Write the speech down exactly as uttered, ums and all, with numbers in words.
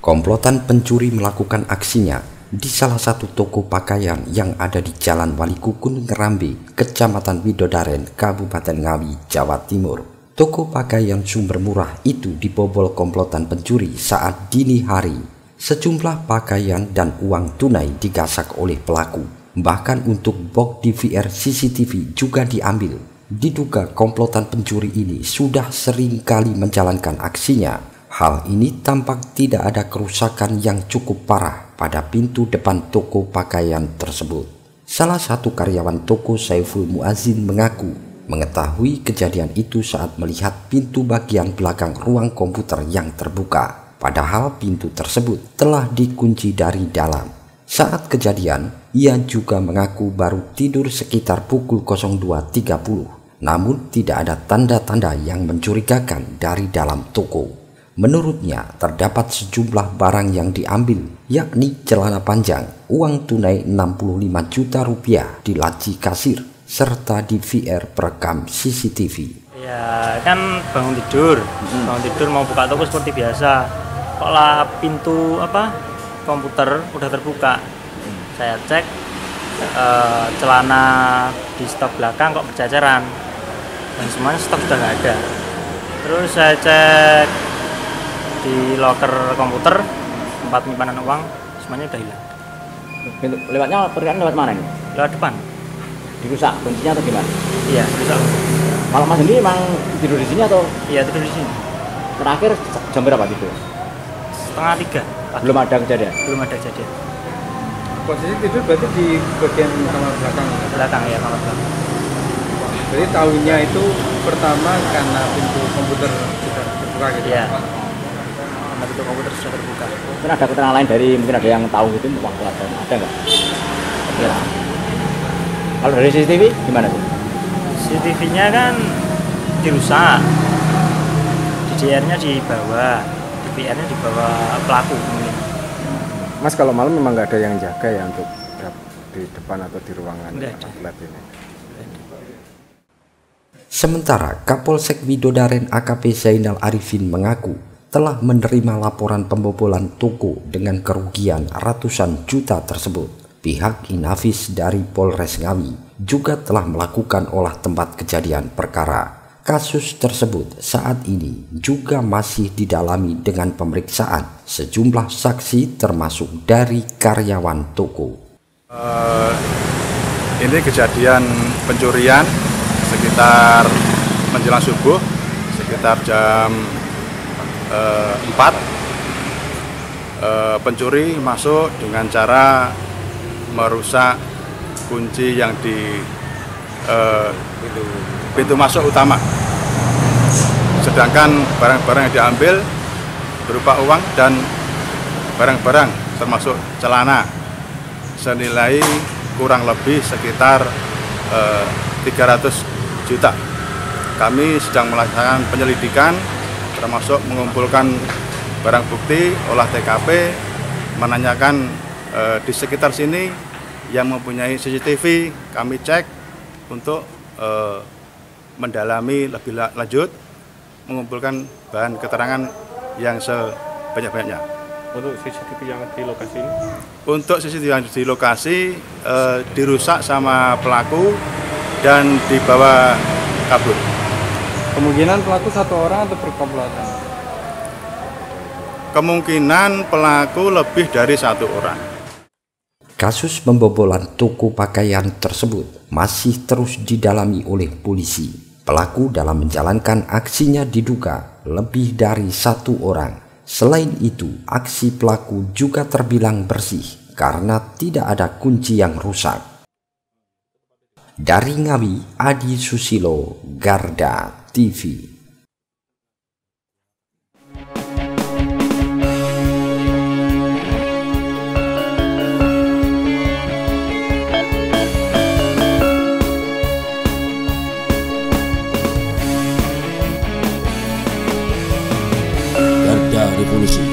Komplotan pencuri melakukan aksinya di salah satu toko pakaian yang ada di Jalan Walikukun Ngerambe, Kecamatan Widodaren, Kabupaten Ngawi, Jawa Timur. Toko pakaian sumber murah itu dibobol komplotan pencuri saat dini hari. Sejumlah pakaian dan uang tunai digasak oleh pelaku. Bahkan untuk box D V R C C T V juga diambil. Diduga komplotan pencuri ini sudah sering kali menjalankan aksinya. Hal ini tampak tidak ada kerusakan yang cukup parah pada pintu depan toko pakaian tersebut. Salah satu karyawan toko, Saiful Muazzin, mengaku mengetahui kejadian itu saat melihat pintu bagian belakang ruang komputer yang terbuka. Padahal pintu tersebut telah dikunci dari dalam. Saat kejadian, ia juga mengaku baru tidur sekitar pukul dua tiga puluh. Namun tidak ada tanda-tanda yang mencurigakan dari dalam toko. Menurutnya terdapat sejumlah barang yang diambil, yakni celana panjang, uang tunai enam puluh lima juta rupiah di laci kasir, serta D V R perekam C C T V. Ya kan bangun tidur, hmm. bangun tidur mau buka toko seperti biasa. Kok lah pintu apa komputer udah terbuka. Hmm. Saya cek uh, celana di stok belakang kok berjajaran, dan semuanya stok sudah nggak ada. Terus saya cek di loker komputer, tempat penyimpanan uang, semuanya udah hilang. Pintu lewatnya perkiraan lewat mana ini? Lewat depan. Dirusak kuncinya atau gimana? Iya, dirusak. Kalau Mas sendiri emang tidur di sini atau? Iya, tidur di sini. Terakhir jam berapa tidur? Setengah tiga. Pagi. Belum ada kejadian? Belum ada kejadian. Posisi tidur berarti di bagian kamar belakang? Belakang ya, kamar belakang. Jadi tahunya itu pertama karena pintu komputer sudah terbuka gitu? Iya. Karena pintu komputer sudah terbuka. Mungkin ada keterangan lain dari, mungkin ada yang tahu gitu, uang pelajaran, ada nggak? Ya. Kalau dari C C T V gimana tuh? C C T V-nya kan dirusak, D D R-nya di bawah, D V R-nya di bawah pelaku mungkin. Mas, kalau malam memang nggak ada yang jaga ya untuk di depan atau di ruangan lab ini? Sementara Kapolsek Widodaren A K P Zainal Arifin mengaku telah menerima laporan pembobolan toko dengan kerugian ratusan juta tersebut. Pihak Inafis dari Polres Ngawi juga telah melakukan olah tempat kejadian perkara. Kasus tersebut saat ini juga masih didalami dengan pemeriksaan sejumlah saksi termasuk dari karyawan toko. Uh, ini kejadian pencurian sekitar menjelang subuh, sekitar jam uh, empat. Uh, pencuri masuk dengan cara merusak kunci yang di uh, pintu, pintu masuk utama. Sedangkan barang-barang yang diambil berupa uang dan barang-barang termasuk celana senilai kurang lebih sekitar uh, tiga ratus juta. Kami sedang melaksanakan penyelidikan termasuk mengumpulkan barang bukti, olah T K P, menanyakan uh, di sekitar sini yang mempunyai C C T V, kami cek untuk uh, mendalami lebih lanjut, mengumpulkan bahan keterangan yang sebanyak-banyaknya. Untuk C C T V yang di lokasi ini? Untuk C C T V yang di lokasi uh, dirusak sama pelaku dan dibawa kabur. Kemungkinan pelaku satu orang atau berkomplotan? Kemungkinan pelaku lebih dari satu orang. Kasus pembobolan toko pakaian tersebut masih terus didalami oleh polisi. Pelaku dalam menjalankan aksinya diduga lebih dari satu orang. Selain itu, aksi pelaku juga terbilang bersih karena tidak ada kunci yang rusak. Dari Ngawi, Adi Susilo, Garda T V. Revolusi.